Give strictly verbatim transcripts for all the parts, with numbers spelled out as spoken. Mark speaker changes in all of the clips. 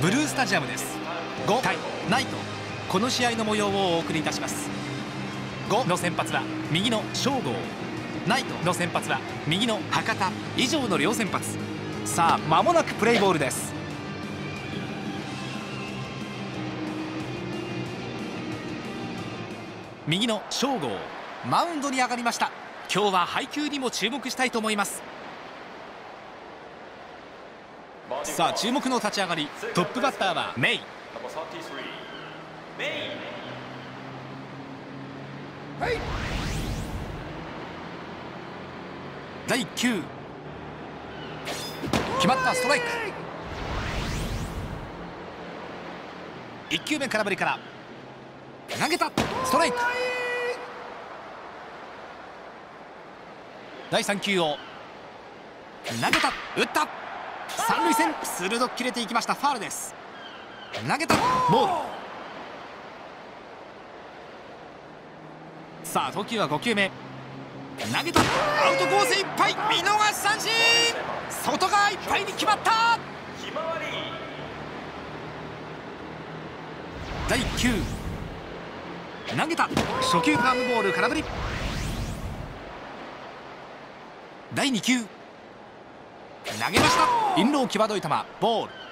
Speaker 1: ブルースタジアムです。ご対ナイト、この試合の模様をお送りいたします。ごの先発は右の正郷、ナイトの先発は右の博多、以上の両先発。さあ間もなくプレイボールです。右の正郷、マウンドに上がりました。今日は配球にも注目したいと思います。さあ注目の立ち上がり、トップバッターはメイ。だいいっ球、決まった。ストライク。いっ球目空振りから投げた。ストライク。だいさん球を投げた。打った。三塁線、鋭く切れていきました。ファウルです。投げた。ボール。さあ投球はご球目、投げた。アウトコースいっぱい、見逃し三振。外側いっぱいに決まった。だいいっ球、投げた。初球パームボール、空振り。だいに球、投げました。インロー際どい球、ボール。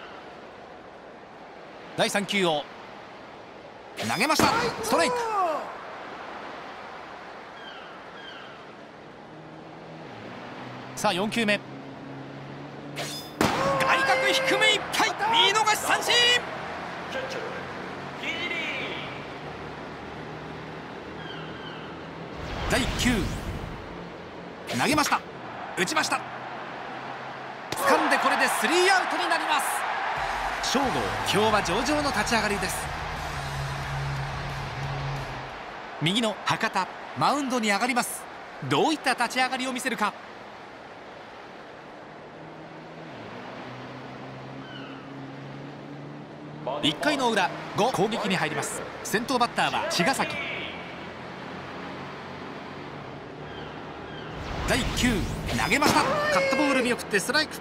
Speaker 1: だいさん球を投げました。ストライク。さあよん球目、外角低めいっぱい、見逃し三振。だいいっ球、投げました。打ちました。掴んで、これでスリーアウトになります。正郷、今日は上々の立ち上がりです。右の博多、マウンドに上がります。どういった立ち上がりを見せるか。いっかいの裏、ご攻撃に入ります。先頭バッターは茅ヶ崎。だいいっ球、投げました。カットボール見送ってストライク。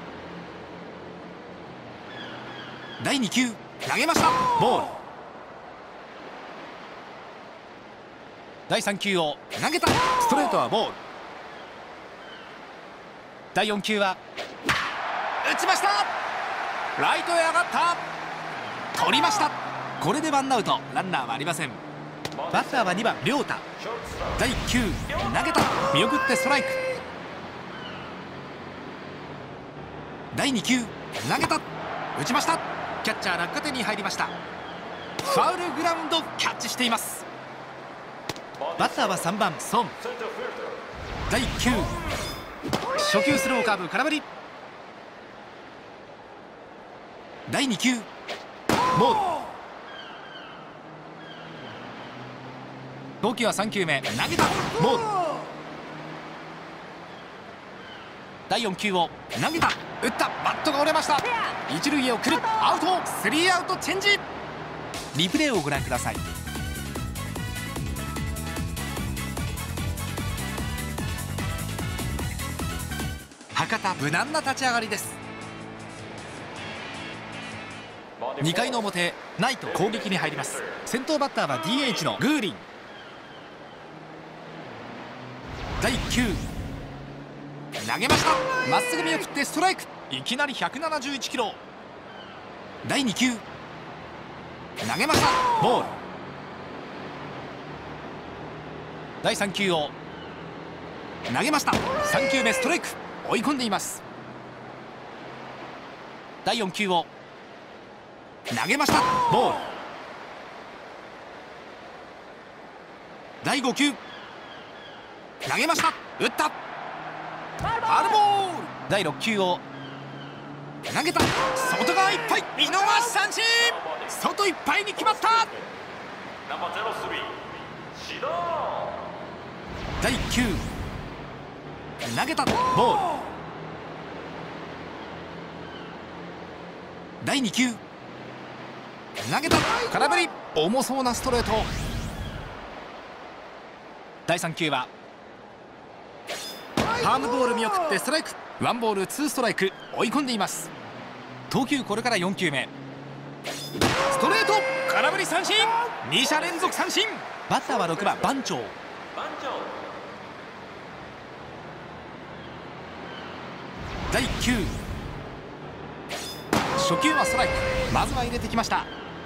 Speaker 1: だいに球、投げました。ボール。だいさん球を投げた。ストレートはボール。だいよん球は打ちました。ライトへ上がった。取りました。これでワンアウト、ランナーはありません。バッターはにばん亮太。だいいっ球、投げた。見送ってストライク。だいに球、投げた。打ちました。キャッチャー落下点に入りました。ファウルグラウンド、キャッチしています。バッターはさんばん孫。だいいっ球、初球スローカーブ、空振り。だいに球、ボール。投球はさん球目、投げた。ボール。だいよん球を投げた。打った。バットが折れました。一塁へ送る。アウト。スリーアウトチェンジ。リプレイをご覧ください。博多、無難な立ち上がりです。にかいの表、ナイト攻撃に入ります。先頭バッターは ディーエイチ のグーリン。だいいっ球、投げました。まっすぐ見送ってストライク。いきなりひゃくななじゅういちキロ。だいに球、投げました。ボール。だいさん球を投げました。さん球目ストライク。追い込んでいます。だいよん球を投げました。ボール。だいご球、投げました。打った。ファウルボール。だいろっ球を投げた。外側いっぱい、見逃し三振。外いっぱいに決まった。だいいっ球、投げた。ボール。だいに球、投げた。空振り。重そうなストレート。だいさん球はパームボール見送ってストライク。ワンボールツーストライク。追い込んでいます。投球これからよん球目。 ストレート、空振り三振、に者連続三振。バッターはろくばん番長。だいきゅう、初球はストライク。まずは入れてきました。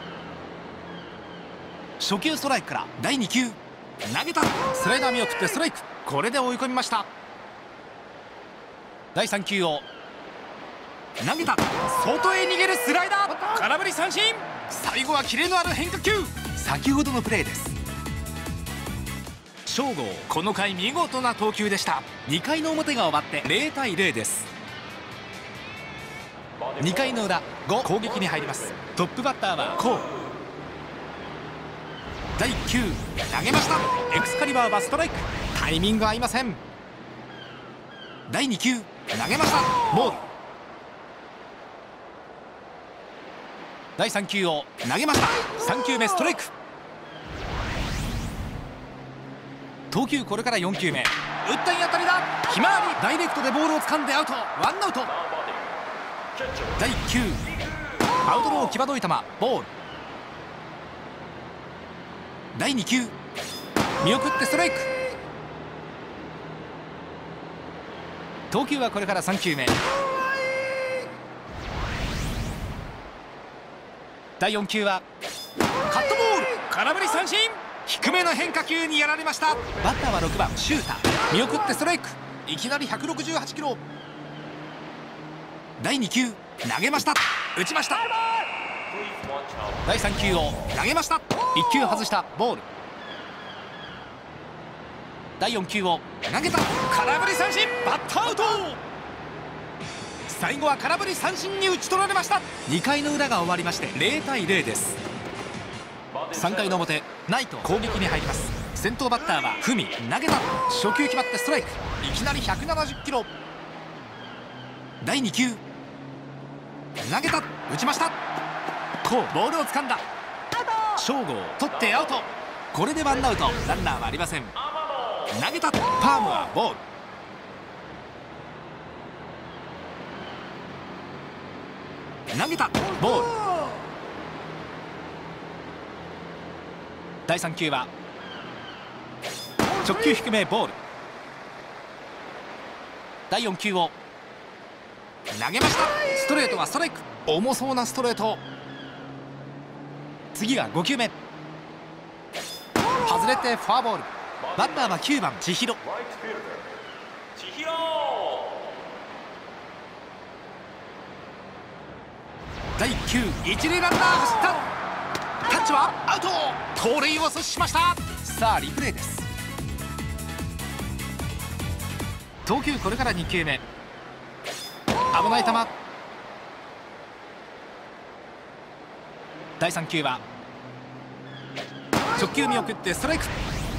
Speaker 1: 初球ストライクからだいに球、投げた。スライダー見送ってストライク。これで追い込みました。だいさん球を投げた。外へ逃げるスライダー、空振り三振。最後はキレのある変化球。先ほどのプレーです。正吾、この回見事な投球でした。にかいの表が終わってゼロたいゼロです。にかいの裏、ご攻撃に入ります。トップバッターはコウ。だいきゅう、投げました。エクスカリバーはストライク。タイミング合いません。だいに球、投げました。ボール。だいさん球を投げました。さん球目ストライク。投球これからよん球目。打ったい当たりだ。ひまわり、ダイレクトでボールを掴んでアウト。ワンアウト。だいきゅう、アウトロー際どい球、ボール。だいに球、見送ってストライク。投球はこれからさん球目。だいよん球はカットボール、空振り三振。低めの変化球にやられました。バッターはろくばんシューター。見送ってストライク。いきなりひゃくろくじゅうはちキロ。だいに球、投げました。打ちました。だいさん球を投げました。いっ球外したボール。だいよん球を投げた。空振り三振、バッターアウト。最後は空振り三振に打ち取られました。にかいの裏が終わりましてゼロたいゼロです。さんかいの表、ナイト攻撃に入ります。先頭バッターはフミ。投げた。初球決まってストライク。いきなりひゃくななじゅっキロ。だいに球、投げた。打ちました。こうボールを掴んだ。正吾、取ってアウト。これでワンアウト。ランナーはありません。投げた。パームはボール。投げた。ボール。だいさん球は直球低め、ボール。だいよん球を投げました。ストレートはストライク。重そうなストレート。次がご球目。外れてフォアボール。バッターはきゅうばん千尋。だいいっ球、一塁ランナー走った。タッチはアウト。盗塁を阻止しました。さあリプレイです。投球これからに球目。危ない球。だいさん球は直球見送ってストライク。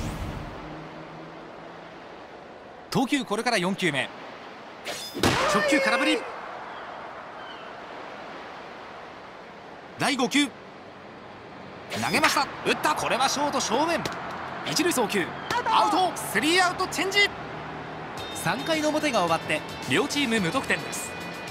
Speaker 1: 投球これからよん球目。直球空振り。だいご球、投げました。打った。これはショート正面。一塁送球アウト。スリーアウトチェンジ。さんかいの表が終わって両チーム無得点です。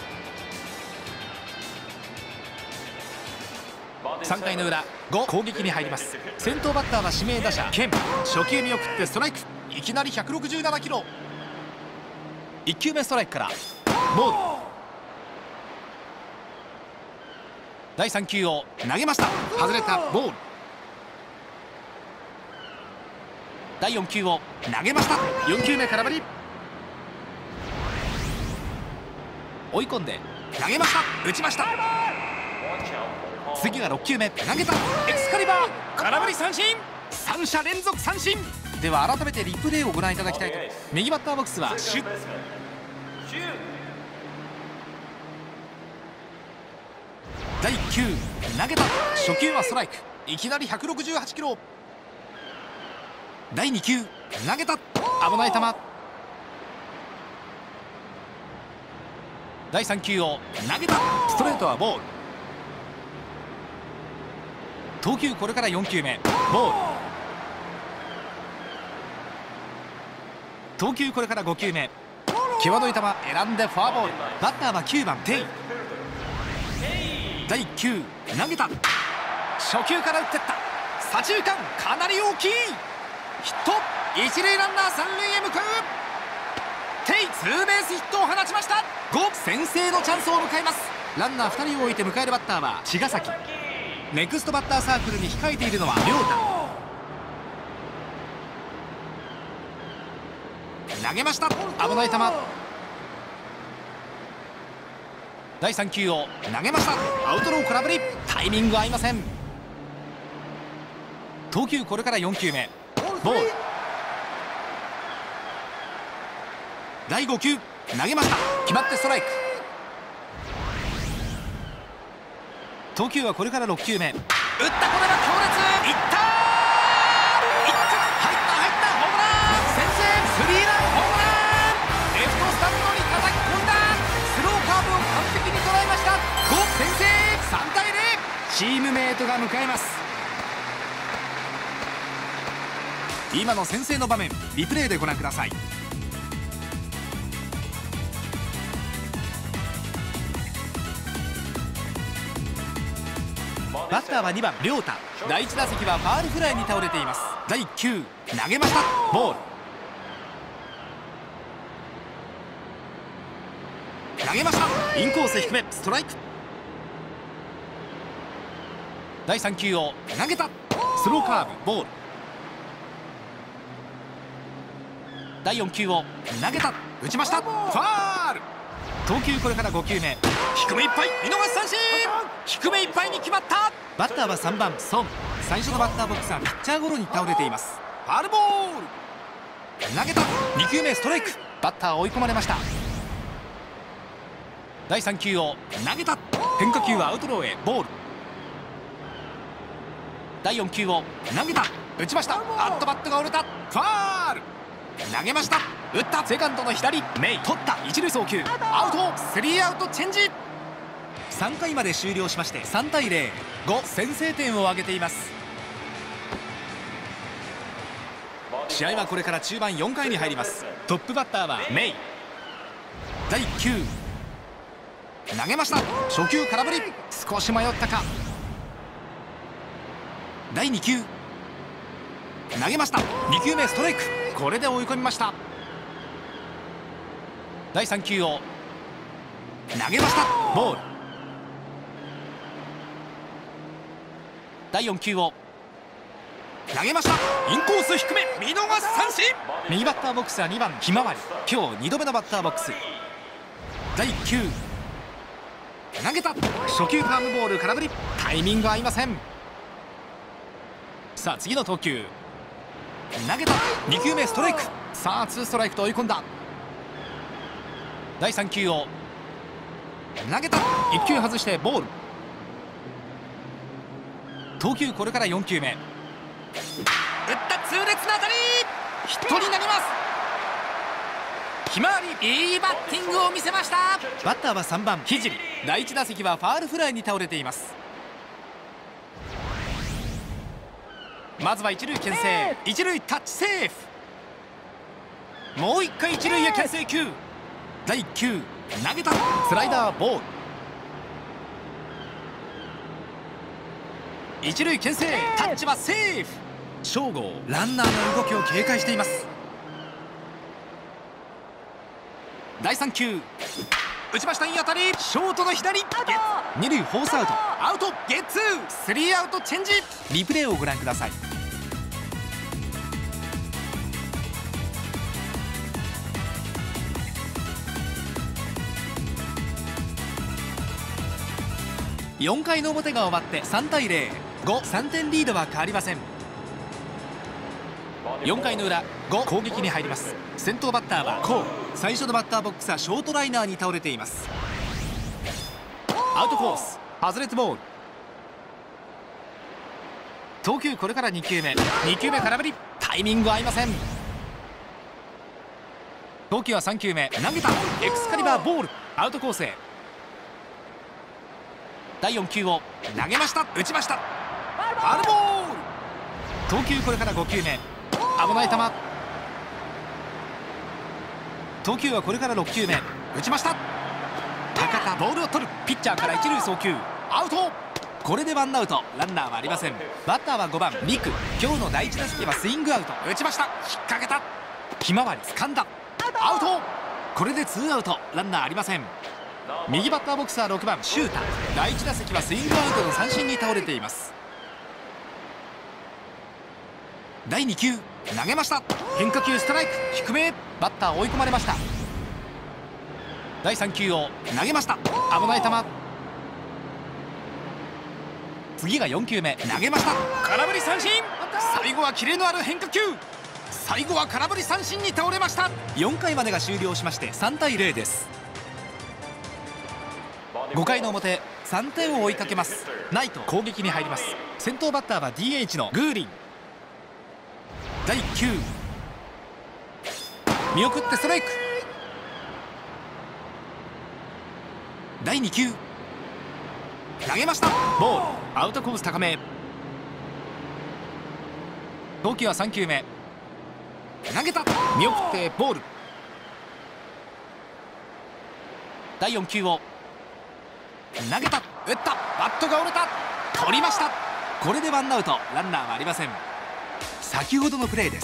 Speaker 1: さんかいの裏、ご攻撃に入ります。先頭バッターは指名打者ケン。初球見送ってストライク。いきなりひゃくろくじゅうななキロ。いっ球目ストライクからボール。だいさん球を投げました。外れたボール。だいよん球を投げました。よん球目空振り。追い込んで投げました。打ちました。次がろく球目。投げた。エクスカリバー、空振り三振。さん者連続三振。では改めてリプレイをご覧いただきたいと思います。右バッターボックスはシュ。だいいっ球、投げた。初球はストライク。いきなりひゃくろくじゅうはちキロ。だいに球、投げた。危ない球。だいさん球を投げた。ストレートはボール。投球これからよん球目。ボール。投球これからご球目。際どい球選んでフォアボール。バッターはきゅうばんテイ。だいいっ球、投げた。 初球から打ってった左中間、かなり大きいヒット。一塁ランナー三塁へ向かう。テイツーベースヒットを放ちました。ご先制のチャンスを迎えます。ランナーふたりを置いて迎えるバッターは茅ヶ崎。ネクストバッターサークルに控えているのは亮太。投げました。危ない球。だいさん球を投げました。アウトロー空振り。タイミング合いません。投球これからよん球目。ボール。だいご球投げました。決まってストライク。投球はこれからろく球目。打った。これは強烈。いった。いった。入った入ったホームラン。先制スリーランホームラン。レフトスタンドに叩き込んだ。スローカーブを完璧に捉えました。ご先制。さんたいゼロ。チームメートが迎えます。今の先制の場面、リプレイでご覧ください。バッターはにばん亮太。だいいち打席はファールフライに倒れています。だいいっ球投げました。ボール。投げました。インコース低めストライク。だいさん球を投げた。スローカーブボール。だいよん球を投げた。打ちました。ファール。投球これからご球目。低めいっぱい見逃し三振。低めいっぱいに決まった。バッターはさんばん孫。最初のバッターボックスはピッチャーゴロに倒れています。ファウルボール。投げた。に球目ストライク。バッター追い込まれました。だいさん球を投げた。変化球はアウトローへボール。だいよん球を投げた。打ちました。あっとバットが折れた。ファウル。投げました。打った。セカンドの左メイ取った。一塁送球アウト。スリーアウトチェンジ。さんかいまで終了しましてさんたいゼロ。ご先制点を挙げています。試合はこれから中盤よんかいに入ります。トップバッターはメイ。だいいっ球投げました。初球空振り。少し迷ったか。だいに球投げました。に球目ストライク。これで追い込みました。だいさん球を投げました。ボール。だいよん球を投げました。インコース低め見逃し三振。右バッターボックスはにばんひまわり。今日にどめのバッターボックス。だいいっ球投げた。初球カーブボール空振り。タイミング合いません。さあ次の投球投げた。に球目ストライク。さあツーストライクと追い込んだ。だいさん球を投げた。いっ球外してボール。投球これからよん球目。打った痛烈な当たり。ヒットになります。ひまわりいいバッティングを見せました。バッターはさんばん聖。だいいち打席はファールフライに倒れています。まずは一塁牽制。一塁タッチセーフ。もういっかい一塁へ牽制球。だいいっ球投げた。スライダーボール。一塁牽制タッチはセーフ。正吾ランナーの動きを警戒しています。だいさん球打ちました。いい当たり。ショートの左。二塁フォースアウト。アウトゲッツー。スリーアウトチェンジ。リプレイをご覧ください。よんかいの表が終わってさんたいゼロ。ご、さんてんリードは変わりません。よんかいの裏、ご攻撃に入ります。先頭バッターはコウ。最初のバッターボックスはショートライナーに倒れています。アウトコース外れてボール。投球これからに球目。に球目空振り。タイミング合いません。投球はさん球目投げた。エクスカリバーボール。アウトコースへ。だいよん球を投げました。打ちました。ファウルボール。投球これからご球目。危ない球。投球はこれからろく球目。打ちました。高田ボールを取る。ピッチャーから一塁送球アウト。 これでワンアウト、ランナーはありません。バッターはごばんリク。今日の第一打席はスイングアウト。打ちました。引っ掛けた。ひまわり掴んだ。アウト。これでツーアウト、ランナーありません。右バッターボクサーろくばんシュータ。第一打席はスイングアウトの三振に倒れています。だいに球投げました。変化球ストライク低め。バッター追い込まれました。だいさん球を投げました。危ない球。次がよん球目投げました。空振り三振。最後はキレのある変化球。最後は空振り三振に倒れました。よんかいまでが終了しましてさんたいゼロです。ごかいの表、さんてんを追いかけます。ナイト攻撃に入ります。先頭バッターは ディーエイチ のグーリン。だいいっ球見送ってストライク。だいに球投げました。ボール。アウトコース高め。投球はさん球目投げた。見送ってボール。だいよん球を投げた。打った。バットが折れた。取りました。これでワンアウト、ランナーはありません。先ほどのプレーです。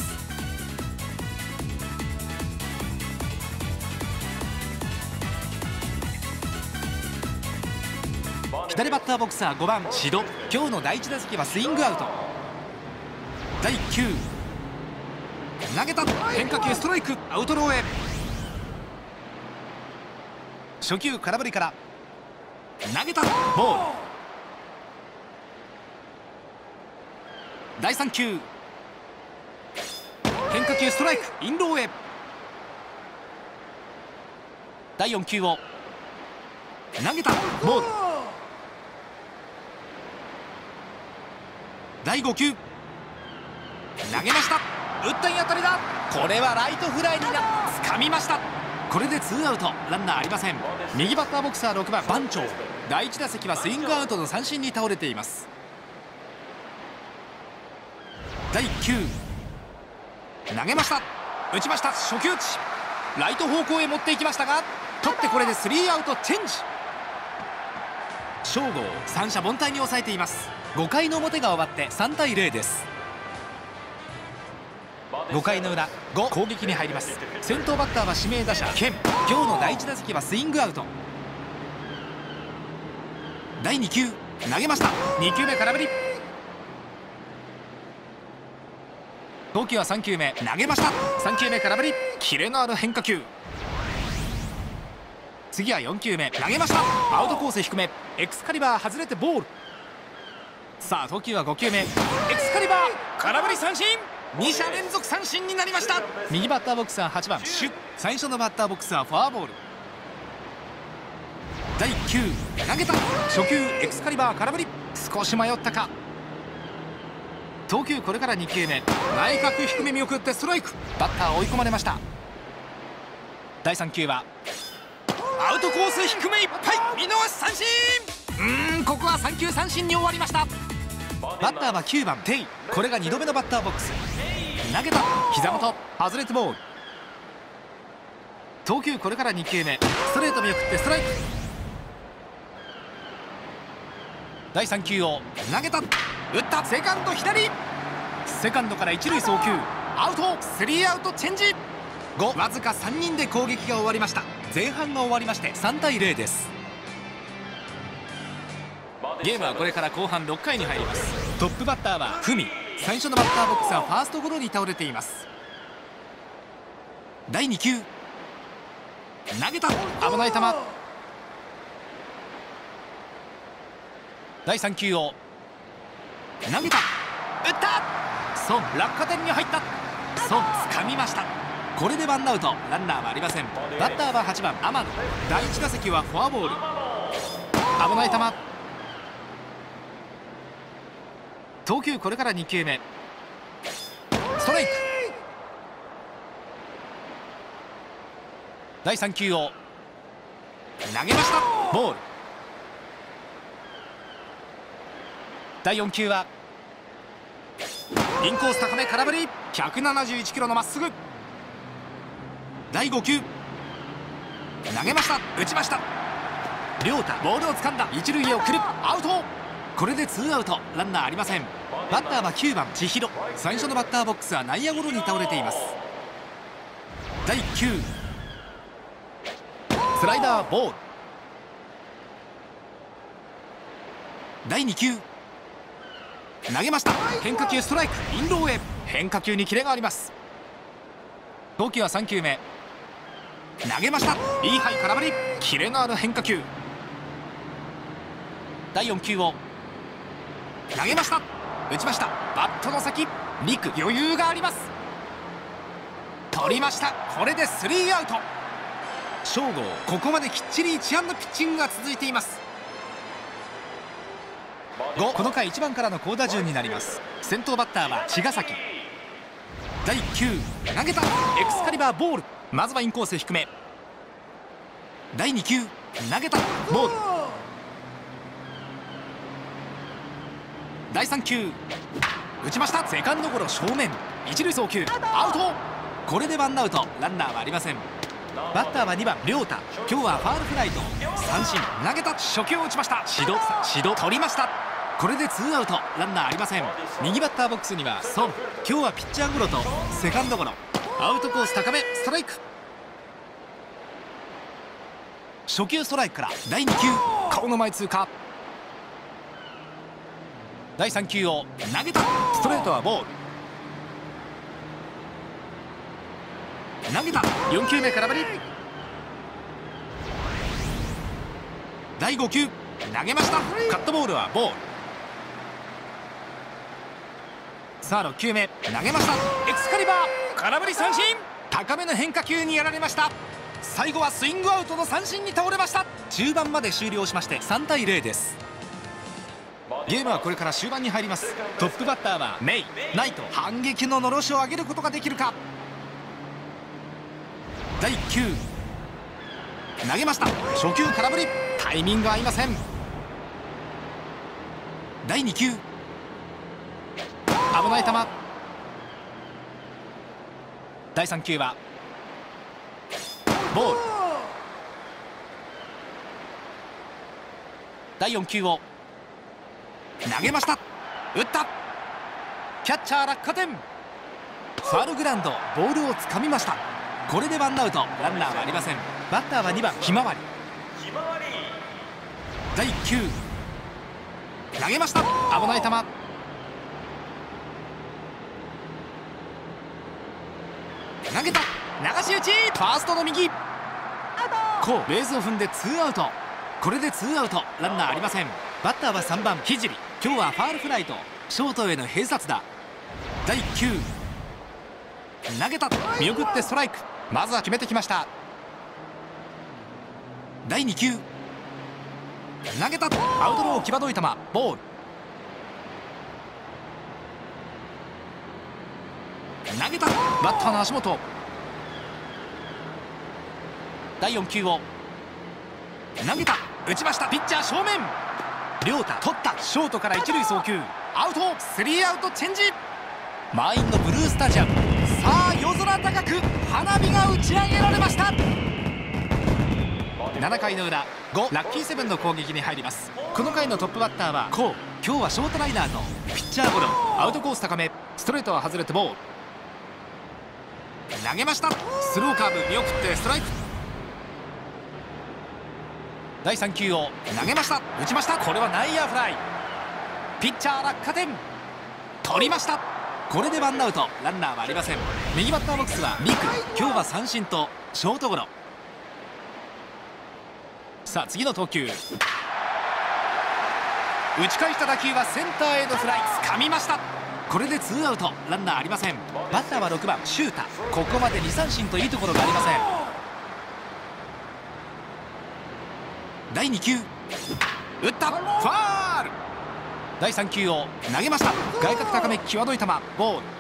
Speaker 1: 左バッターボクサーごばんシド。今日の第一打席はスイングアウト。だいいっ球投げた。変化球ストライク。アウトローへ。初球空振りから投げた。ボール。だいさん球変化球ストライク。インローへ。だいよん球を投げた。ボール。だいご球投げました。打ったいい当たりだ。これはライトフライにな掴みました。これでツーアウト、ランナーありません。右バッターボクサーろくばん番長。第一打席はスイングアウトの三振に倒れています。だいいっ球投げました。打ちました。初球打ち。ライト方向へ持っていきましたが取って、これでスリーアウトチェンジ。正吾三者凡退に抑えています。ごかいの表が終わってさんたいゼロです。ごかいの裏、ご攻撃に入ります。先頭バッターは指名打者ケン。今日の第一打席はスイングアウト。だいに球投げました。に球目空振り。投球はさん球目投げました。さん球目空振り。キレのある変化球。次はよん球目投げました。アウトコース低め。エクスカリバー外れてボール。さあ投球はご球目エクスカリバー空振り三振。に者連続三振になりました。右バッターボクサーはちばんシュ。最初のバッターボクサーフォアボール。だいいっ球投げた。初球エクスカリバー空振り。少し迷ったか。投球これからに球目内角低め見送ってストライク。バッター追い込まれました。だいさん球はアウトコース低めいっぱい見逃し三振。うーんここは三球三振に終わりました。バッターはきゅうばんテイ。これがにどめのバッターボックス。投げた。膝元外れてボール。投球これからに球目ストレート見送ってストライク。だいさん球を投げた。打った。セカンド左。セカンドから一塁送球アウト。スリーアウトチェンジ。ごわずかさんにんで攻撃が終わりました。前半が終わりましてさんたいゼロです。ゲームはこれから後半ろっかいに入ります。トップバッターはフミ。最初のバッターボックスはファーストゴロに倒れています。だいに球投げた。危ない球。だいさん球を投げた。打った。そう落下点に入った。そう掴みました。これでワンアウト、ランナーはありません。バッターははちばん天野。だいいち打席はフォアボール。危ない球。投球これからに球目ストライク。だいさん球を投げました。ボール。だいよん球はインコース高め空振り。ひゃくななじゅういちキロのまっすぐ。だいご球投げました。打ちました。亮太ボールを掴んだ。一塁へ送る。アウト。 これでツーアウト、ランナーありません。バッターはきゅうばん千尋。最初のバッターボックスは内野ゴロに倒れています。だいきゅうスライダーボール。だいに球投げました。変化球ストライク、インローへ。変化球にキレがあります。投球はさん球目投げました。いいハイ空振り、キレのある変化球。だいよん球を投げました。打ちました。バットの先、陸余裕があります。取りました。これでスリーアウト。正吾、ここまできっちりいち安打ピッチングが続いています。ご、この回いちばんからの好打順になります。先頭バッターは茅ヶ崎。だいいっ球投げた。エクスカリバーボール。まずはインコース低め。だいに球投げた。ボール。だいさん球打ちました。セカンドゴロ正面。一塁送球アウト。これでワンアウト、ランナーはありません。バッターはにばん亮太。今日はファウルフライと三振。投げた。初球を打ちました。指導指導取りました。これでツーアウト、ランナーありません。右バッターボックスには孫。今日はピッチャーゴロとセカンドゴロ。アウトコース高め、ストライク。初球ストライクからだいに球顔の前通過。だいさん球を投げた。ストレートはボール。投げた。よん球目空振り。だいご球投げました。カットボールはボール。さあろっ球目投げました。エクスカリバー空振り三振。高めの変化球にやられました。最後はスイングアウトの三振に倒れました。中盤まで終了しましてさんたいゼロです。ゲームはこれから終盤に入ります。トップバッターはメイナイト。反撃ののろしを上げることができるか。だいいっ球投げました。初球空振り、タイミング合いません。だいに球危ない球。だいさん球はボール。だいよん球を投げました。打った。キャッチャー落下点。ファウルグラウンド、ボールをつかみました。これでワンアウト、ランナーはありません。バッターはにばんひまわり。だいいっ球投げました。危ない球。投げた。流し打ち、ファーストの右。こうベースを踏んでツーアウト。これでツーアウト、ランナーありません。バッターはさんばん聖。今日はファウルフライとショートへの併殺打。だいいっ球投げた。見送ってストライク。まずは決めてきました。だいに球投げた。アウトロー際どい球、ボール。投げた。バッターの足元。だいよん球を投げた。打ちました。ピッチャー正面。亮太取った。ショートから一塁送球アウト。スリーアウトチェンジ。満員のブルースタジアム。さあ夜空高く花火が打ち上げられました。なな回の裏、ごラッキーセブンの攻撃に入ります。この回のトップバッターはコウ。今日はショートライナーとピッチャーゴロ。アウトコース高め、ストレートは外れてボール。投げました。スローカーブ見送ってストライク。だいさん球を投げました。打ちました。これは内野フライ。ピッチャー落下点。取りました。これでワンアウト、ランナーはありません。右バッターボックスは陸。今日は三振とショートゴロ。さあ次の投球、打ち返した打球はセンターへのフライ。掴みました。これでツーアウト、ランナーありません。バッターはろくばんシュータ。ここまでに三振といいところがありません。だいに球打った。ファウル。だいさん球を投げました。外角高め際どい球、ボール。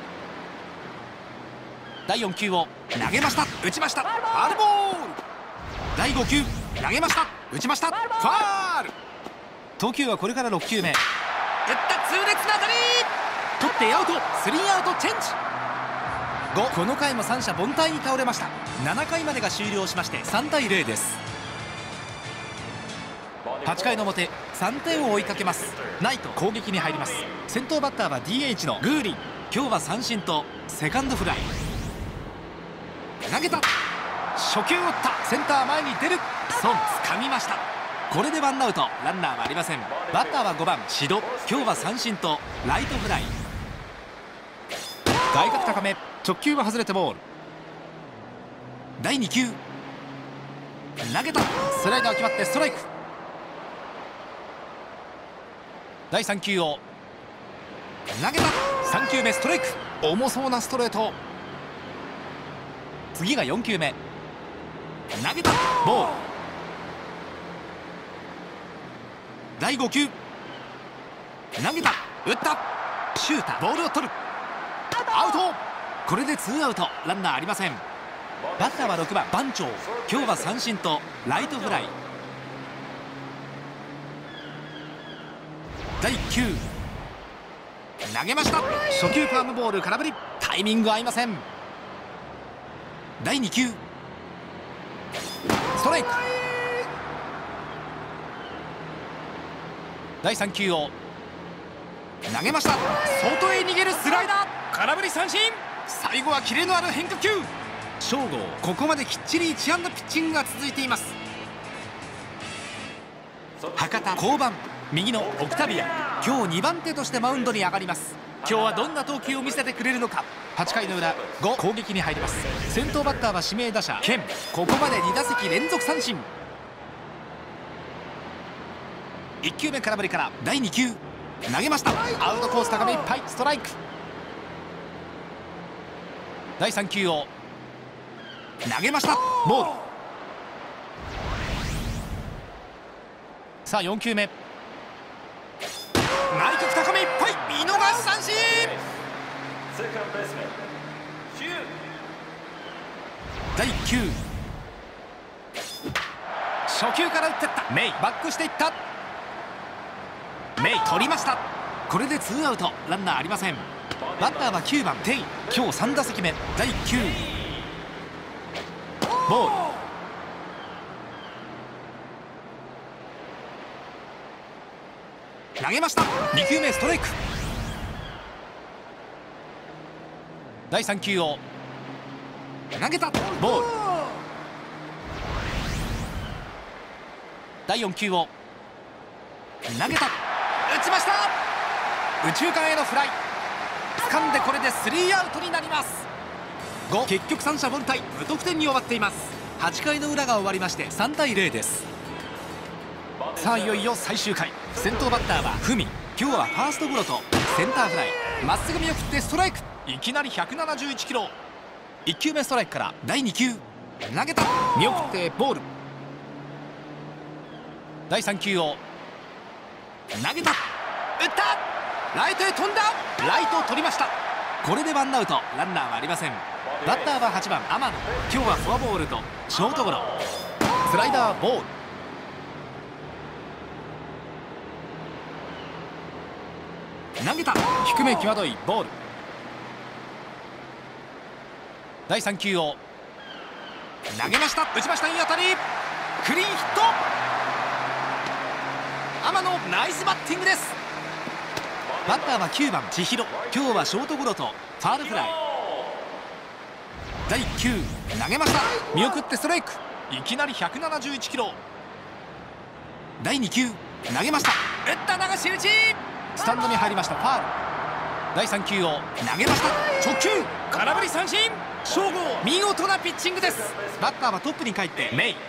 Speaker 1: だいよん球を投げました。打ちました。ファウルボール。だいご球投げました。打ちました。ファウル。投球はこれからろっ球目。打った痛烈な当たり。取ってアウト。スリーアウトチェンジ。ごこの回も三者凡退に倒れました。なな回までが終了しましてさんたいゼロです。 はちかいの表、さんてんを追いかけます。ナイト攻撃に入ります。先頭バッターは ディーエイチ のグーリン。今日は三振とセカンドフライ。投げた、初球を打った。センター前に出る。ソン掴みました。これでワンアウト、ランナーはありません。バッターはごばんシド。今日は三振とライトフライ。外角高め、直球は外れてボール。だいに球、投げた。スライダー決まってストライク。だいさん球を投げた。さん球目ストライク。重そうなストレート。次がよん球目、投げた。ボール。だいご球、投げた。打った。シューター、ボールを取る。アウト。これでツーアウト、ランナーありません。バッターはろくばん番長。今日は三振とライトフライ。だいいっ球、投げました。初球パームボール、空振り。タイミング合いません。だいに球、ストライク。だいさん球を投げました。外へ逃げるスライダー、空振り三振。最後はキレのある変化球。正吾、ここまできっちりいち安打ピッチングが続いています。博多降板、右のオクタビア。今日にばん手としてマウンドに上がります。今日はどんな投球を見せてくれるのか。はちかいの裏、ご攻撃に入ります。先頭バッターは指名打者ケン。ここまでに打席連続三振。いっ球目空振りからだいに球、投げました。アウトコース高めいっぱい、ストライク。だいさん球を投げました。ボール。さあよん球目、内角高めいっぱい、見逃し三振。だいいっ球、初球から打っていった。メイバックしていった。メイ取りました。これでツーアウト、ランナーありません。バッターはきゅうばんテイ。今日さん打席目、だいいっ球、ボール。投げました。に球目ストライク。だいさん球を投げた。ボール。だいよん球を投げた。打ちました。右中間へのフライ。掴んでこれでスリーアウトになります。ご、結局三者凡退、無得点に終わっています。はちかいの裏が終わりましてさんたいゼロです。さあいよいよ最終回。先頭バッターはフミ。今日はファーストゴロとセンターフライ。まっすぐ見送ってストライク。いきなりひゃくななじゅういちキロ。いっ球目ストライクからだいに球、投げた。見送ってボール。だいさん球を投げた。打った。ライトへ飛んだ。ライトを取りました。これでワンアウト、ランナーはありません。バッターははちばん天野。今日はフォアボールとショートゴロ。スライダー、ボール。投げた。低め際どいボール。だいさん球を投げました。打ちました。いい当たり。クリーンヒット。天野、ナイスバッティングです。バッターはきゅうばん千尋。今日はショートゴロとファウルフライ。だいいっ球、投げました。見送ってストライク。いきなりひゃくななじゅういちキロ。だいに球、投げました。打った。流し打ち。スタンドに入りました。ファウル。だいさん球を投げました。直球、空振り三振。正吾、見事なピッチングです。バッターはトップに帰ってメイ。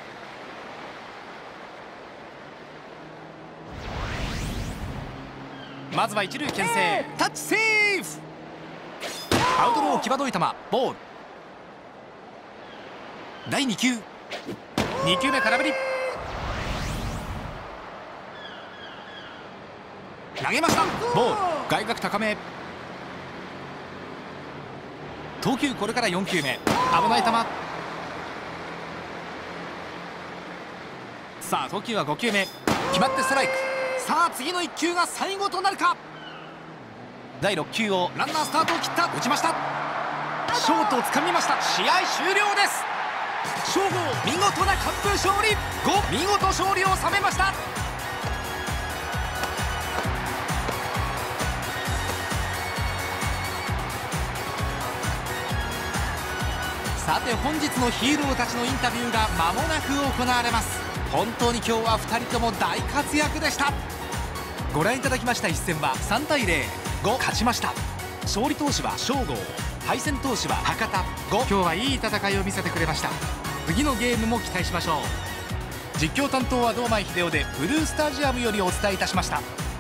Speaker 1: まずは一塁牽制、タッチセーフ。アウトロー際どい球、ボール。だいに球、に球目空振り。投げました。ボール。外角高め。投球これからよん球目。危ない球。さあ投球はご球目。決まってストライク。さあ次のいっ球が最後となるか。だいろっ球をランナースタートを切った。打ちました。ショートを掴みました。試合終了です。 称号見事な完封勝利。ご見事勝利を収めました。さて本日のヒーローたちのインタビューが間もなく行われます。本当に今日はふたりとも大活躍でした。ご覧いただきました一戦はさんたいゼロ、ご勝ちました。勝利投手は称号、敗戦投手は博多。ご今日はいい戦いを見せてくれました。次のゲームも期待しましょう。実況担当は堂前秀夫でブルースタジアムよりお伝えいたしました。